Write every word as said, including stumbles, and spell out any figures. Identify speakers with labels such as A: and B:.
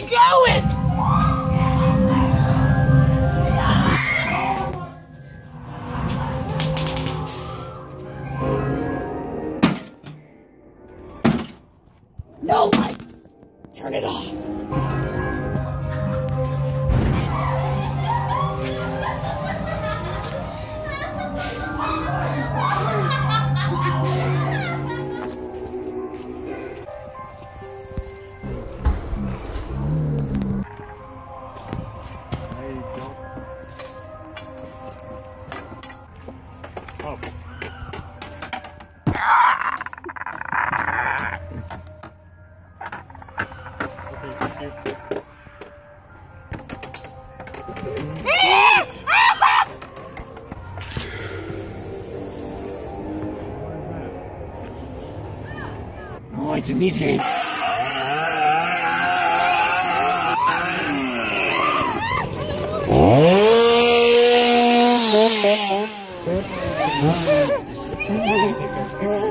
A: you going? No lights! Turn it off.
B: Oh. Okay, thank you.
A: Oh, it's in these games. Oh.